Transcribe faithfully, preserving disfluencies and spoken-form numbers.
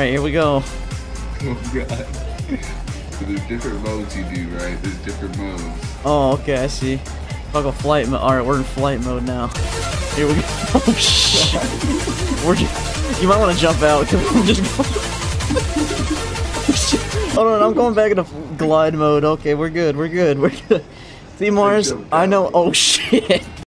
Alright, here we go. Oh god. So there's different modes you do, right? There's different modes. Oh, okay, I see. Fuck a flight mode. Alright, we're in flight mode now. Here we go. Oh shit. We're just, you might want to jump out because we're just going. Hold on, I'm going back into glide mode. Okay, we're good, we're good, we're good. See, Marz, I know. Oh shit.